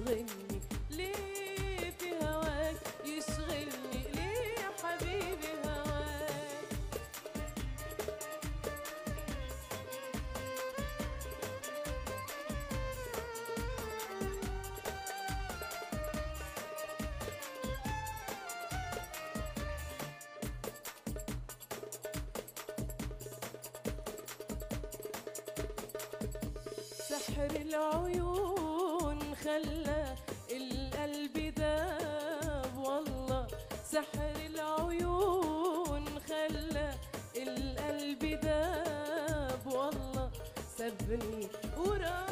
يشغلني ليه في هواك يشغلني ليه يا حبيبي هواك. سحر العيون خلى القلب داب والله، سحر العيون خلى القلب داب والله، سابني وراح